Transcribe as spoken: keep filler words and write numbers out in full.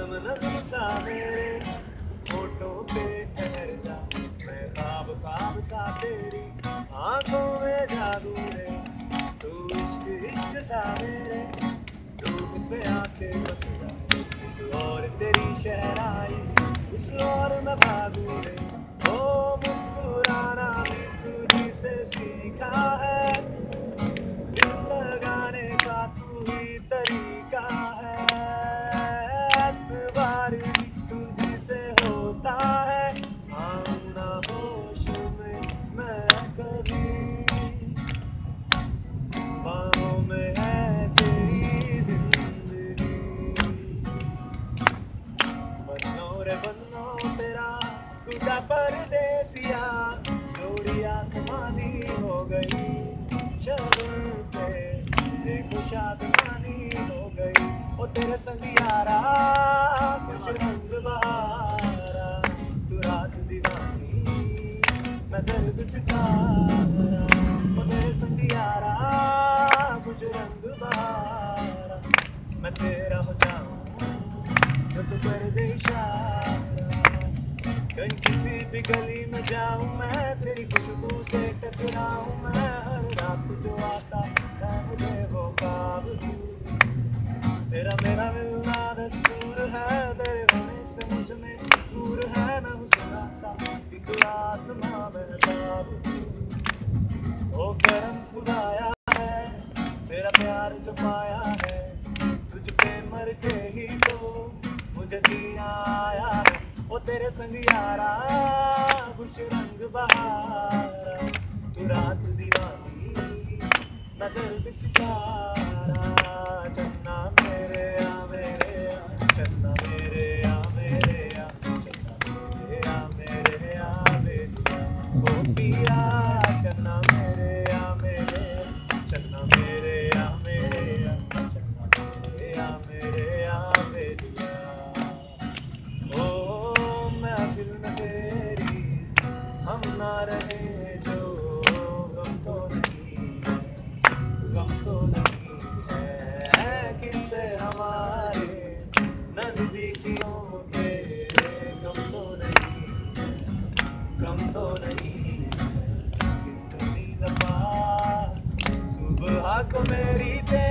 नज़म नज़म सा मेरे होठों पे ठहर जा, मैं ख्वाब ख्वाब सा तेरी आंखों में जादू रे, तू इश्क इश्क सा मेरे रूह पे आके बस जा, इस और तेरी शहनाई उस और मैं भागू रे, ओ मुस्कुराना भी तुझी से सीखा है, दिल लगाने का तू ही तरीका है, एतबार भी तुझी से होता है, आऊं ना होश में मैं कभी, बाहों में है तेरी जिंदगी, बन्नो रे बन्नो तेरा टूटा परदेसिया, जोड़ी आसमानी हो गई शगुन पे, देखो शादमानी हो गई, ओ तेरे संग यारा खुश रंग बहारा, तू रात दीवानी मैं जर्द सितारा, ओ तेरे संग यारा खुश रंग बहारा, मैं तेरा हो जाऊं जो तू कर दे इशारा, कहीं किसी भी गली में जाऊं मैं तेरी खुशबू से टकराऊं मैं, हर रात जो आता है मुझे वो ख्वाब तू, तेरा मेरा मिलना दस्तूर है, तेरे होने से मुझ में नूर है, मैं हूँ सुना सा एक आसमां में ख्वाब तू, ओ करम खुदाया है तेरा प्यार जो पाया है, तुझ पे मर के ही तो मुझे जीना आया है, ओ तेरे संग यारा खुश रंग बहारा, तू रात दीवानी मैं जर्द सितारा, चन्ना मेरे आ मेरे आ, चन्ना मेरे आ मेरे आ, चन्ना मेरे आ मेरे आ बेलिया, ओ पिया चन्ना मेरे आ मेरे आ, चन्ना मेरे आ मेरे आ, चन्ना मेरे आ मेरे आ बेलिया, ओ महफिल में तेरी हम ना रहे जो गम तो नहीं है, गम तो नहीं है, किससे हमारे नजदीकियों के गम तो नहीं है, गम तो नहीं है, कितनी दफा सुबह को मेरी